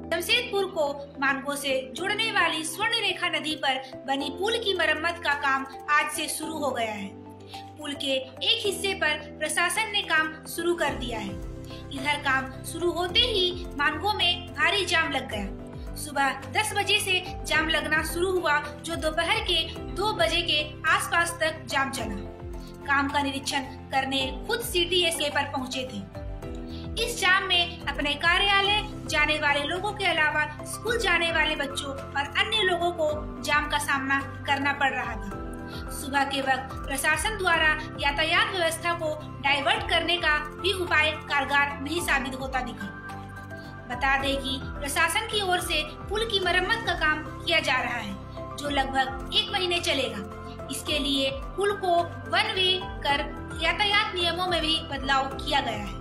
जमशेदपुर को मानगो से जोड़ने वाली स्वर्ण रेखा नदी पर बनी पुल की मरम्मत का काम आज से शुरू हो गया है। पुल के एक हिस्से पर प्रशासन ने काम शुरू कर दिया है। इधर काम शुरू होते ही मानगो में भारी जाम लग गया। सुबह 10 बजे से जाम लगना शुरू हुआ, जो दोपहर के 2 बजे के आसपास तक जाम चला। काम का निरीक्षण करने खुद CTSK पर पहुंचे थे। इस जाम में अपने कार्यालय जाने वाले लोगों के अलावा स्कूल जाने वाले बच्चों और अन्य लोगों को जाम का सामना करना पड़ रहा था। सुबह के वक्त प्रशासन द्वारा यातायात व्यवस्था को डाइवर्ट करने का भी उपाय कारगर नहीं साबित होता दिखा। बता दें कि प्रशासन की ओर से पुल की मरम्मत का काम किया जा रहा है, जो लगभग 1 महीने चलेगा। इसके लिए पुल को 1 वे कर यातायात नियमों में भी बदलाव किया गया है।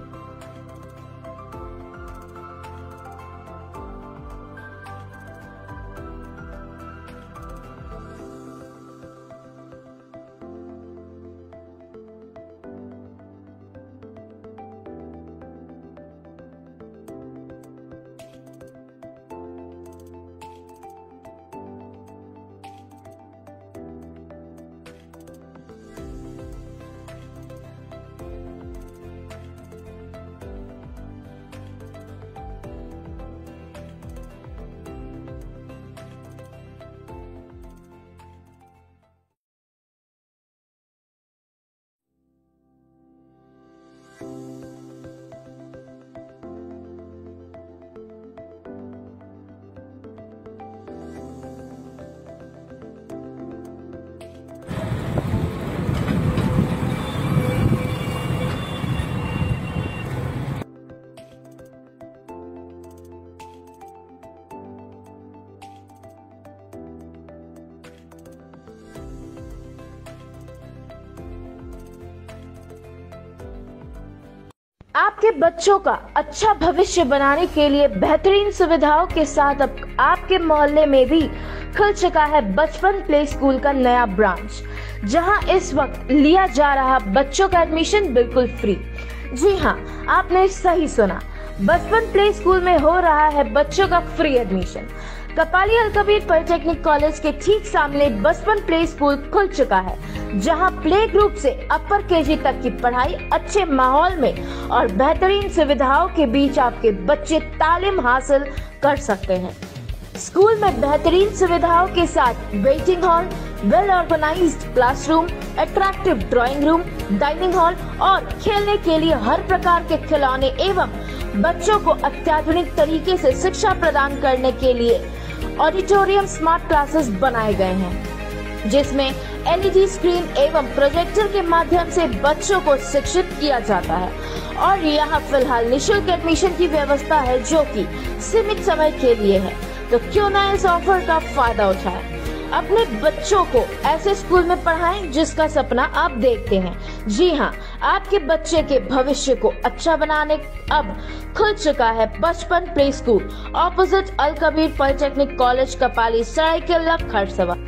आपके बच्चों का अच्छा भविष्य बनाने के लिए बेहतरीन सुविधाओं के साथ अब आपके मोहल्ले में भी खुल चुका है बचपन प्ले स्कूल का नया ब्रांच, जहां इस वक्त लिया जा रहा बच्चों का एडमिशन बिल्कुल फ्री। जी हां, आपने सही सुना, बचपन प्ले स्कूल में हो रहा है बच्चों का free admission. Kapali Alkabir polytechnic college के ठीक सामने बचपन प्ले स्कूल खुल चुका है, जहां प्ले ग्रुप से अपर KG तक की पढ़ाई अच्छे माहौल में और बेहतरीन सुविधाओं के बीच आपके बच्चे तालीम हासिल कर सकते हैं। स्कूल में बेहतरीन सुविधाओं के साथ waiting hall, well organised classroom, attractive drawing room, dining hall और खेलने के लिए हर प्रकार के खिलौने एवं बच्चों को अत्याधुनिक तरीके से शिक्षा प्रदान करने के लिए ऑडिटोरियम स्मार्ट क्लासेस बनाए गए हैं, जिसमें LED स्क्रीन एवं प्रोजेक्टर के माध्यम से बच्चों को शिक्षित किया जाता है। और यहाँ फिलहाल निःशुल्क एडमिशन की व्यवस्था है, जो कि सीमित समय के लिए है, तो क्यों ना इस ऑफर का फायदा उठाएं। अपने बच्चों को ऐसे स्कूल में पढ़ाएं जिसका सपना आप देखते हैं। जी हाँ, आपके बच्चे के भविष्य को अच्छा बनाने अब खुल चुका है Bachpan play school opposite Alkabir polytechnic college, Kapali, Seraikela, खरसवा।